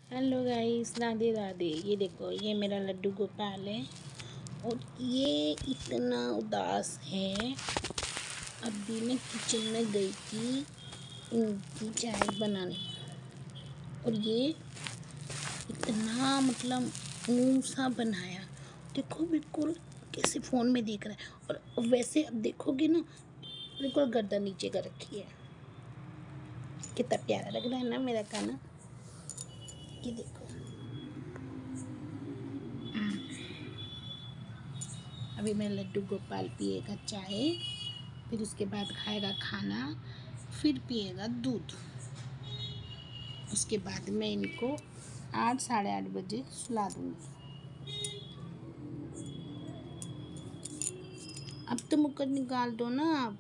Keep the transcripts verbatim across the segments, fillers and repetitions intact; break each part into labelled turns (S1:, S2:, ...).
S1: Hello guys, Radhe Radhe. ये देखो, ये मेरा लड्डू गोपाल है और ये इतना उदास है। अभी मैं किचन में गई थी इनकी चाय बनाने और ये इतना मतलब मुंह सा बनाया। देखो बिल्कुल कैसे फ़ोन में देख रहा है। और वैसे अब देखोगे ना, बिल्कुल गर्दन नीचे कर रखी है। कितना प्यारा लग रहा है ना मेरा खाना। ये देखो, अभी मेरा लड्डू गोपाल पिएगा चाय, फिर उसके बाद खाएगा खाना, फिर पिएगा दूध। उसके बाद मैं इनको आठ साढ़े आठ बजे सुला दूँगी। अब तो मुक्कर निकाल दो ना आप।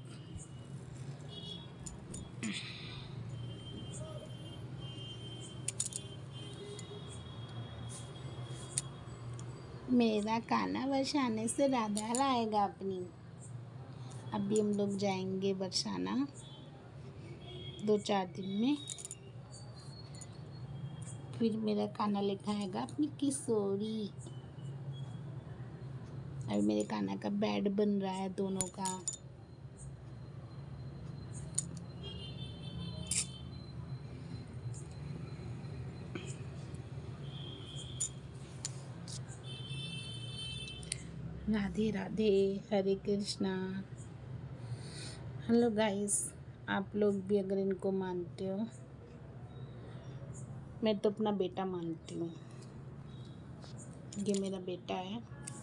S1: मेरा खाना बरसाने से राधा लाएगा अपनी। अभी हम लोग जाएंगे बरसाना दो चार दिन में। फिर मेरा खाना लेकर आएगा अपनी किशोरी। अभी मेरे खाना का बेड बन रहा है दोनों का। राधे राधे, हरे कृष्णा। हेलो गाइस, आप लोग भी अगर इनको मानते हो, मैं तो अपना बेटा मानती हूँ। ये मेरा बेटा है।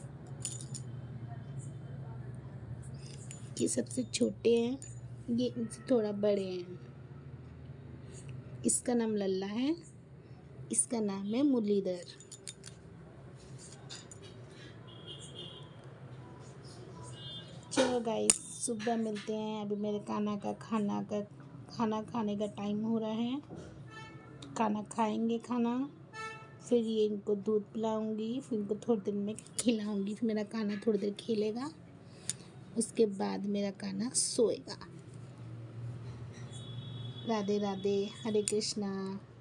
S1: ये सबसे छोटे हैं, ये इनसे थोड़ा बड़े हैं। इसका नाम लल्ला है, इसका नाम है मुरलीधर। चलो गाइस, सुबह मिलते हैं। अभी मेरे खाना का खाना का खाना खाने का टाइम हो रहा है। खाना खाएंगे खाना, फिर ये इनको दूध पिलाऊंगी, फिर इनको थोड़ी देर में खिलाऊंगी। फिर मेरा खाना थोड़ी देर खेलेगा, उसके बाद मेरा खाना सोएगा। राधे राधे, हरे कृष्णा।